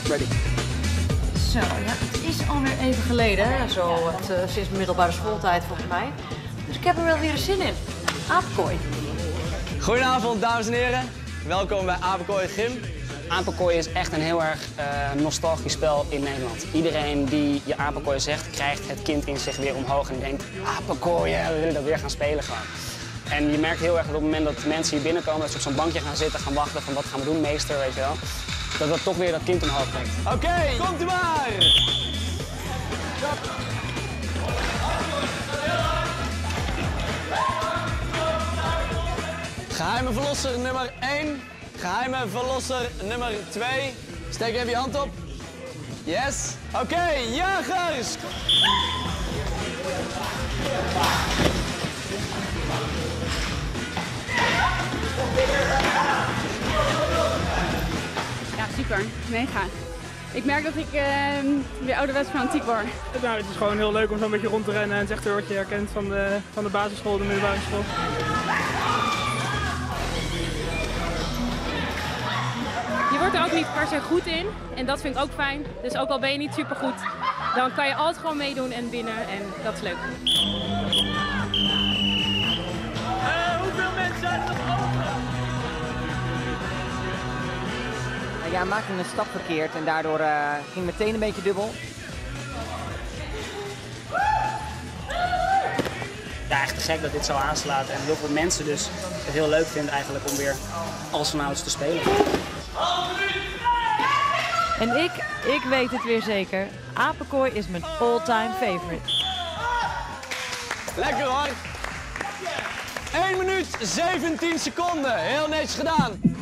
Ready. Zo, ja, het is alweer even geleden, hè? Zo sinds middelbare schooltijd volgens mij. Dus ik heb er wel weer zin in. Apenkooi. Goedenavond, dames en heren. Welkom bij Apenkooi Gym. Apenkooi is echt een heel erg nostalgisch spel in Nederland. Iedereen die je apenkooi zegt, krijgt het kind in zich weer omhoog en denkt, apenkooi, we willen dat weer gaan spelen gewoon. En je merkt heel erg dat op het moment dat mensen hier binnenkomen, dat ze op zo'n bankje gaan zitten, gaan wachten van wat gaan we doen, meester, weet je wel. Dat toch weer dat kind omhoog brengt. Oké, komt u maar! Geheime verlosser nummer 1. Geheime verlosser nummer 2. Steek even je hand op. Yes. Oké, jagers! Ja, super. Mega. Ik merk dat ik weer ouderwets fanatiek word. Nou, het is gewoon heel leuk om zo'n beetje rond te rennen en het is echt wat je herkent van de basisschool, de middelbare school. Je wordt er ook niet per se goed in en dat vind ik ook fijn. Dus ook al ben je niet super goed, dan kan je altijd gewoon meedoen en winnen en dat is leuk. Hoeveel mensen zijn er nog over? Ja, maakte een stap verkeerd en daardoor ging meteen een beetje dubbel. Ja, echt te gek dat dit zo aanslaat en heel veel mensen dus het heel leuk vinden eigenlijk om weer alles vanouds te spelen. En ik weet het weer zeker. Apenkooi is mijn all-time favorite. Lekker hoor. 1 minuut 17 seconden. Heel netjes gedaan.